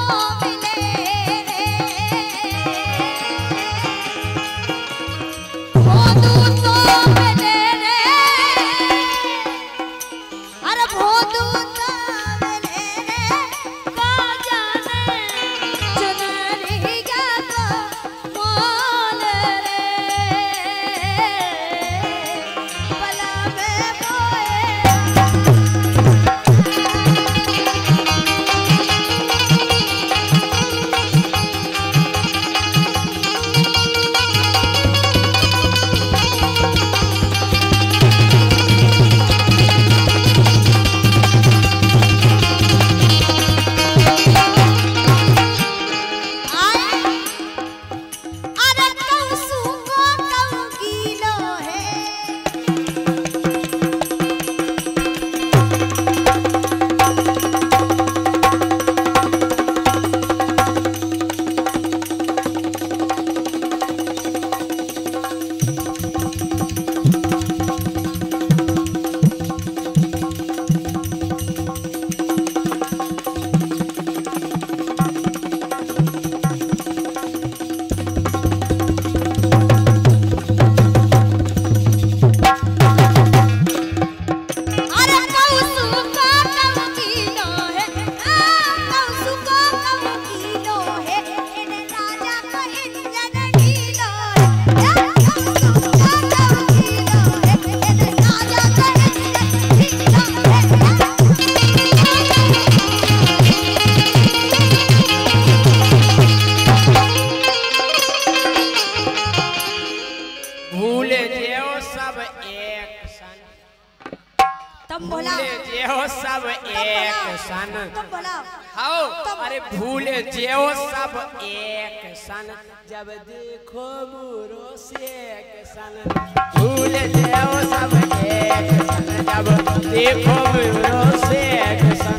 अरे भूले जेओ सब एक सन जब देखो बुरो से एक सन भूले जेओ सब एक सन जब देखो बुरो से एक सन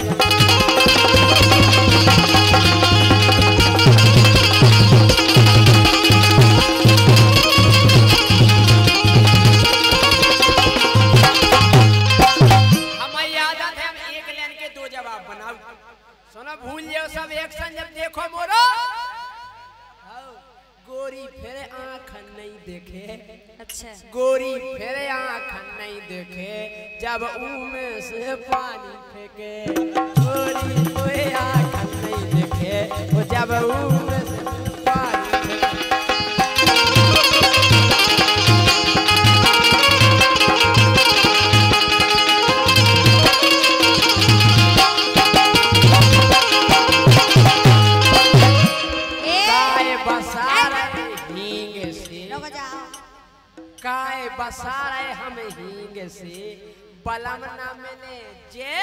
भूल जाओ सब एक सन जब देखो मोरो गोरी फिर आँख नहीं देखे। अच्छा गोरी फिर आँख नहीं देखे जब उनमें से पानी फेंके गोरी कोई आँख नहीं देखे वो जब उनमें से पानी काय बसारे हम हींग से बलम न मिले जे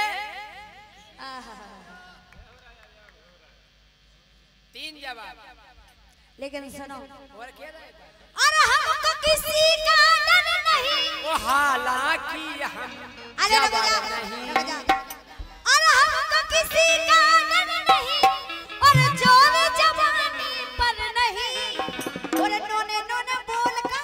तीन जवाब लेकिन सुनो और क्या अरे हमको किसी का डर नहीं वो हालांकि हम जवाब नहीं अरे हमको किसी का डर नहीं और जोर जवानी पर नहीं और नोने नोने बोल का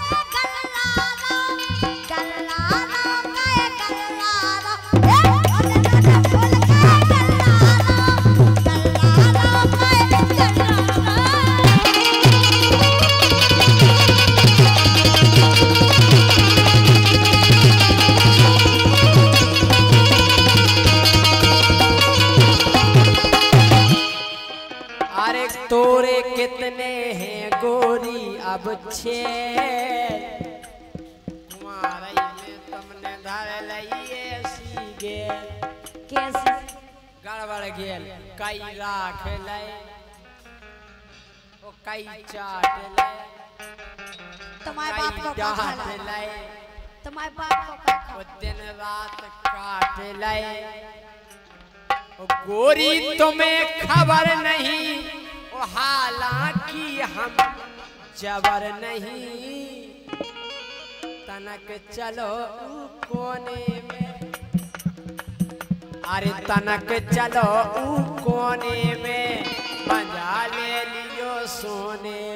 तोरे कितने हैं गोरी अब छे तुम्हारे में तुमने धर लइए सीगे कैसे गड़बड़ गेल कई राख ले ओ कई चाट ले तुम्हारे बाप को डांट ले तुम्हारे बाप को ओ दिन रात काट ले ओ गोरी तुम्हें खबर नहीं हालांकि हम जबर नहीं तनक चलो कोने में अरे तनक चलो कोने में मजा ले लियो सोने